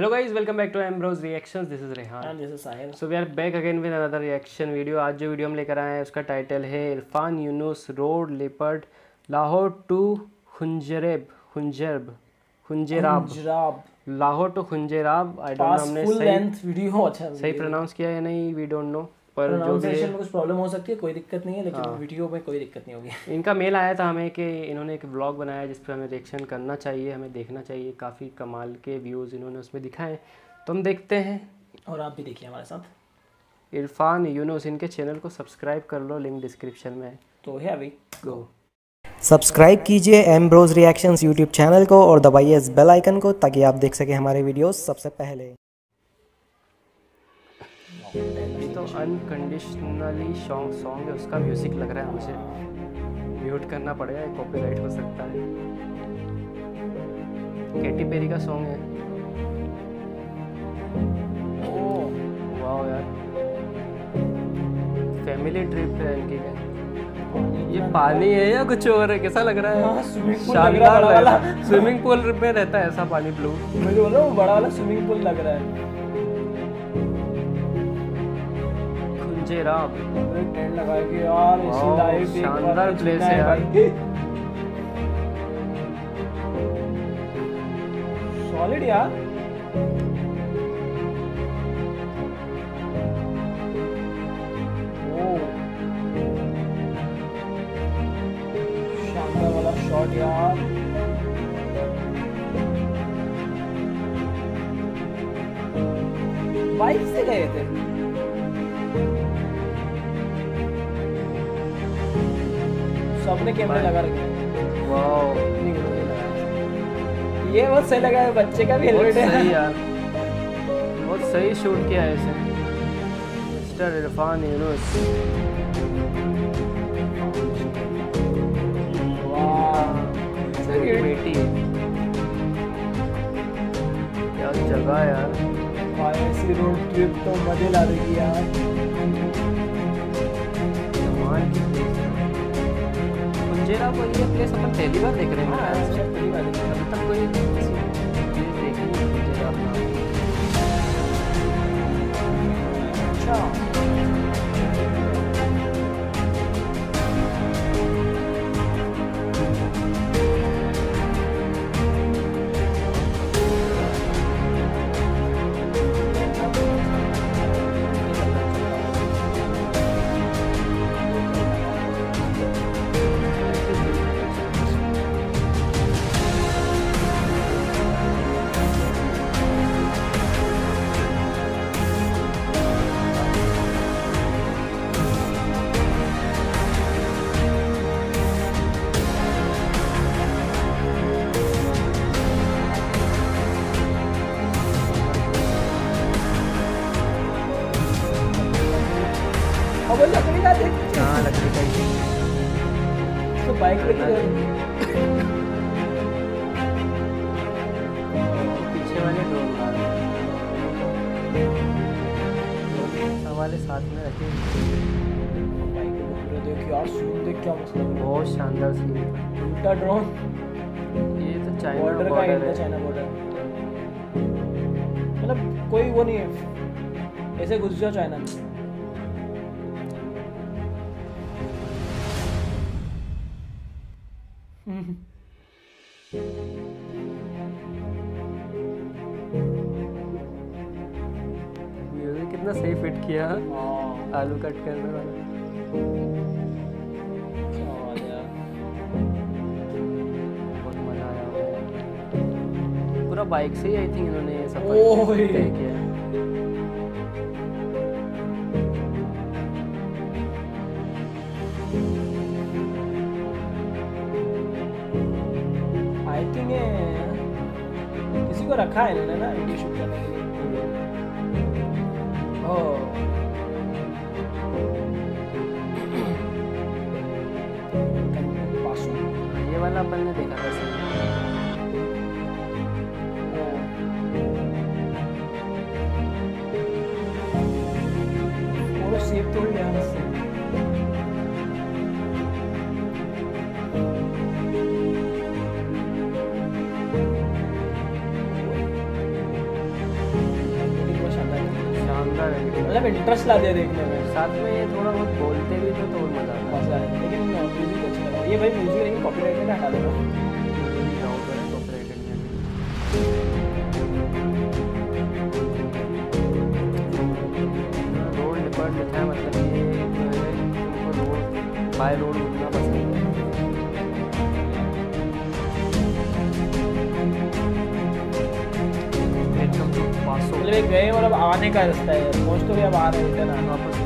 Hello guys, welcome back to Ambrose Reactions. This is Rehan. And this is Sahil. So we are back again with another reaction video. आज जो video हम लेकर आए हैं उसका title है Irfan Yunus road leopard Lahore to Khunjerab Lahore to Khunjerab. I don't know हमने सही प्रोनाउंस किया या नहीं, वी डोंट नो, पर प्रोनाउंसिएशन में कुछ प्रॉब्लम हो सकती है, कोई दिक्कत नहीं है, लेकिन वीडियो में कोई दिक्कत नहीं होगी। इनका मेल आया था हमें कि इन्होंने एक व्लॉग बनाया जिस पर हमें रिएक्शन करना चाहिए, हमें देखना चाहिए, काफ़ी कमाल के व्यूज़ इन्होंने उसमें दिखाए, तो हम देखते हैं और आप भी देखिए हमारे साथ। इरफान यूनुस, इनके चैनल को सब्सक्राइब कर लो, लिंक डिस्क्रिप्शन में है। तो है अभी गो सब्सक्राइब कीजिए एम्ब्रोज रिएक्शंस यूट्यूब चैनल को और दबाइए इस बेल आइकन को ताकि आप देख सकें हमारे वीडियोस सबसे पहले। ये तो अनकंडीशनली सॉन्ग है, उसका म्यूजिक लग रहा है, मुझे म्यूट करना पड़ेगा, कॉपीराइट हो सकता है। कैटी पेरी का सॉन्ग है। ओह वाह यार, फैमिली ट्रिप है इनकी। ये पानी है या कुछ और है, कैसा लग रहा है? शानदार लग रहा है। स्विमिंग पूल में रहता है ऐसा पानी, ब्लू। मैं बोल रहा हूँ बड़ा वाला स्विमिंग पूल लग रहा है। खुंजेराब टेंट लगाया कि यार ऐसी लाइव शानदार प्लेस है यार। सॉलिड यार। शानदार वाला शॉट यार। बाइक से गए थे। सबने कैमरा लगा रखे हैं। वाओ, ये बहुत सही लगा है, बच्चे का भी हेलमेट है। सही यार, बहुत सही शूट किया है इसे मिस्टर इरफान यूनुस। बेटी क्या जगह यार, ऐसी रोड ट्रिप तो मजे ला देगी यार। खुंजेराब को ये प्लेस अपन पहली बार देख रहे हैं। पहली बार देख रहे हैं। अभी तक कोई देखी नहीं खुंजेराब नाम। अच्छा अब लकड़ी का देख। हाँ, लकड़ी का ही तो बाइक लेके पीछे वाले ड्रोन वाले साथ में रखे। बाइक पूरा देख यार, सीन देख क्या मस्त लग रहा है। बहुत शानदार सीन है। उल्टा ड्रोन, ये तो चाइना बॉर्डर का बॉर्डर इंडिया है। चाइना बॉर्डर, मतलब कोई वो नहीं है, ऐसे घुस जाओ चाइना में। म्यूजिक कितना सही फिट किया, आलू कट करने वाला। क्या बात है यार। बहुत मजा आया। पूरा बाइक से ही आई थिंक इन्होंने ये सब ओह, तय किया है। आई थिंक किसी को रखा है इन्होंने ना वीडियो शूट करने के लिए। ओह पासू, ये वाला अपन ने देखा था सही। पूरा सेफ थोड़ी ध्यान से। इंटरेस्ट लाते हैं देखने में। साथ में ये थोड़ा बहुत बोलते भी तो मजा आता है। मजा है, लेकिन म्यूजिक अच्छा लगा ये भाई। म्यूजिक लेकिन कॉपीराइट में हटा देगा। रोड लिपर्ट लिखा है, मतलब ये जो है तुमको रोड बाय रोड घूमना पसंद है। मतलब एक गए और अब आने का रास्ता है, पहुंच तो भी अब आ रहे हैं ना वापस।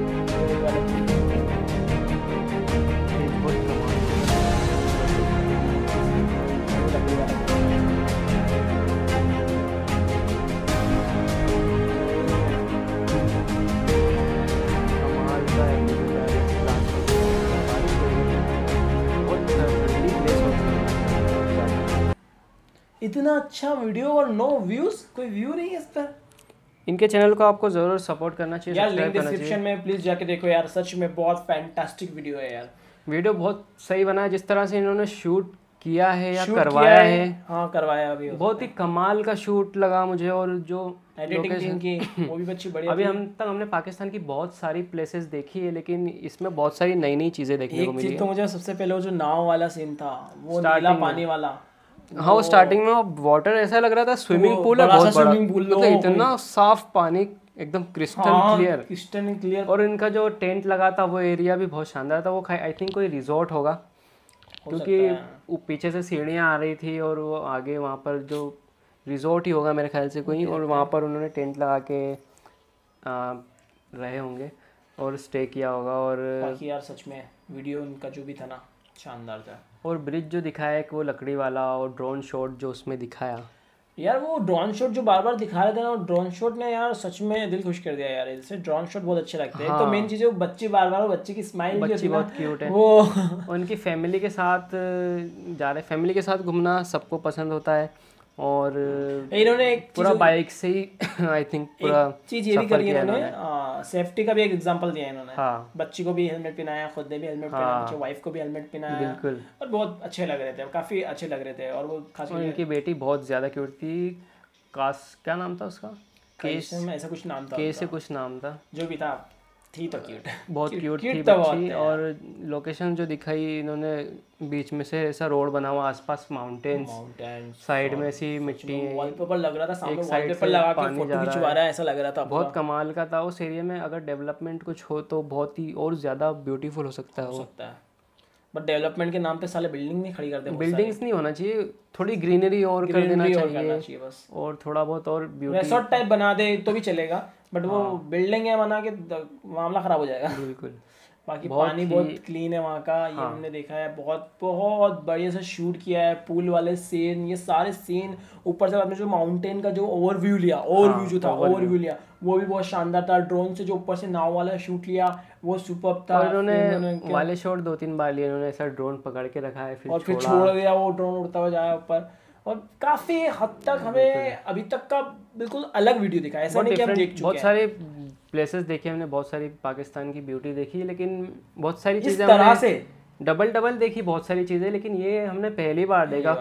इतना अच्छा वीडियो और नो व्यूज, कोई व्यू नहीं है इस पर। इनके चैनल को आपको जरूर सपोर्ट करना चाहिए यार। लिंक डिस्क्रिप्शन में प्लीज जाके देखो यार, सच में बहुत फैंटास्टिक वीडियो है यार। वीडियो बहुत सही बना है, जिस तरह से इन्होंने शूट किया है या करवाया है। हाँ करवाया अभी, बहुत ही कमाल का शूट लगा मुझे। और जो एडिटिंग टीम की वो भी अच्छी बढ़िया। अभी हमने पाकिस्तान की बहुत सारी प्लेसेस देखी है, लेकिन इसमें बहुत सारी नई नई चीजें देखने को मिली। एक चीज तो मुझे सबसे पहले वो जो नाव वाला सीन था, वो नीला पानी वाला। हाँ, वो स्टार्टिंग में वाटर ऐसा लग रहा था स्विमिंग पूल है, बहुत बड़ा, मतलब इतना साफ पानी, एकदम क्रिस्टल क्लियर। और इनका जो टेंट लगा था वो एरिया भी बहुत शानदार था। वो आई थिंक कोई रिजॉर्ट होगा, क्योंकि पीछे से सीढ़ियाँ आ रही थी और वो आगे वहाँ पर जो रिजॉर्ट ही होगा मेरे ख्याल से कोई, और वहाँ पर उन्होंने टेंट लगा के रहे होंगे और स्टे किया होगा। और बाकी यार सच में वीडियो उनका जो भी था ना, शानदार था। और ब्रिज जो दिखाया है वो लकड़ी वाला, और ड्रोन शॉट जो उसमें दिखाया यार, वो ड्रोन शॉट जो बार बार दिखा रहे थे ना, ड्रोन शॉट ने यार सच में दिल खुश कर दिया यार। इससे ड्रोन शॉट बहुत अच्छे लगते हैं। हाँ। तो मेन चीज़ है वो बच्ची बार बार, बच्ची की स्माइल, बच्ची बहुत क्यूट है वो उनकी फैमिली के साथ जा रहे, फैमिली के साथ घूमना सबको पसंद होता है। और इन्होंने एक पूरा बाइक से ही आई थिंक पूरा चीज ये भी करी है इन्होंने, सेफ्टी का भी एक एग्जांपल दिया है इन्होंने। हाँ। बच्ची को भी हेलमेट पहनाया, खुद ने भी हेलमेट पहनाया, पीछे वाइफ को भी हेलमेट पहनाया। बिल्कुल। और बहुत अच्छे लग रहे थे, काफी अच्छे लग रहे थे। और वो खास उनकी बेटी बहुत ज्यादा क्यूट थी। क्या नाम था उसका? केस में ऐसा कुछ नाम था, केस से कुछ नाम था, जो भी था। थी तो क्यूट, बहुत क्यूट थी बच्ची। और लोकेशन जो दिखाई इन्होंने, बीच में से ऐसा रोड बना हुआ, आसपास माउंटेन्स, साइड में ऐसी मिट्टी है, वॉलपेपर लग रहा था, सामने वॉलपेपर लगा के फोटो खिंचवा रहा है, ऐसा लग रहा था। बहुत कमाल का था। उस एरिया में अगर डेवलपमेंट कुछ हो तो बहुत ही और ज्यादा ब्यूटीफुल हो सकता है। बट डेवलपमेंट के नाम पे साले बिल्डिंग नहीं खड़ी करते। बिल्डिंग्स नहीं होना चाहिए, थोड़ी ग्रीनरी और कर देना चाहिए बस। और थोड़ा बहुत और ब्यूटी, रिसोर्ट टाइप बना दे तो भी चलेगा, बट वो बिल्डिंग है बना के मामला खराब हो जाएगा। बिल्कुल। बाकी पानी बहुत क्लीन है वहाँ का, ये हमने देखा है। बहुत बहुत बढ़िया से शूट किया है, पूल वाले सीन, ये सारे सीन। ऊपर से आपने जो माउंटेन का जो ओवरव्यू लिया, ओवरव्यू लिया, वो भी बहुत शानदार था। ड्रोन से जो ऊपर से नाव वाला शूट लिया, वो सुपर्ब था। उन्होंने वाले शॉट 2-3 बार लिए उन्होंने, ऐसा ड्रोन पकड़ के रखा है और फिर छोड़ दिया, वो ड्रोन उड़ता हुआ जाया ऊपर। और काफी हद तक हमें अभी तक का बिल्कुल अलग वीडियो दिखा है। ऐसा नहीं कि हम देख चुके हैं, बहुत सारे प्लेसेस देखे हमने, बहुत सारी पाकिस्तान की ब्यूटी देखी, लेकिन बहुत सारी चीजें हमने डबल देखी, बहुत सारी चीजें, लेकिन ये हमने पहली बार देखा।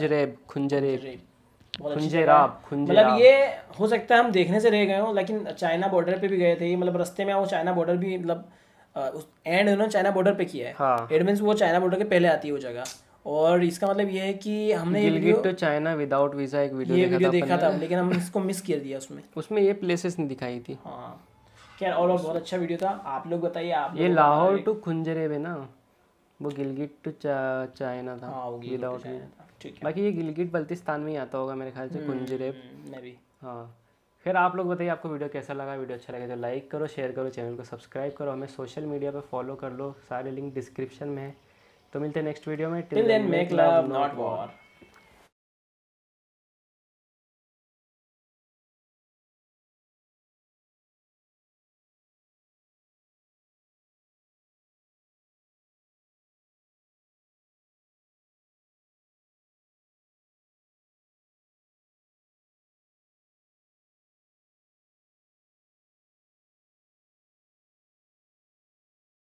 खुंजेराब। मतलब ये हो सकता है हम देखने से रह गए हो, लेकिन चाइना बॉर्डर पे भी गए थे। मतलब रास्ते में वो चाइना बॉर्डर भी, मतलब एंड उन्होंने चाइना बॉर्डर पे किया है। एंड मींस वो चाइना बॉर्डर के पहले आती है वो जगह। और इसका मतलब ये है कि हमने Gilgit to China without visa एक वीडियो देखा था, लेकिन हमने इसको मिस कर दिया। उसमें ये प्लेसेस नहीं दिखाई थी। हाँ खैर, और बहुत अच्छा वीडियो था। आप लोग बताइए, आप ये लाहौर टू खुंजरेब है ना, वो गिलगिट टू चाइना था विदाउट वीजा। बाकी ये गिलगिट बल्तिस्तान में ही आता होगा मेरे ख्याल से, खुंजरेब में भी। हाँ फिर आप लोग बताइए आपको वीडियो कैसा लगा। वीडियो अच्छा लगे तो लाइक करो, शेयर करो, चैनल को सब्सक्राइब करो, हमें सोशल मीडिया पे फॉलो कर लो, सारे लिंक डिस्क्रिप्शन में है। तो मिलते हैं नेक्स्ट वीडियो में। Till then make love not war.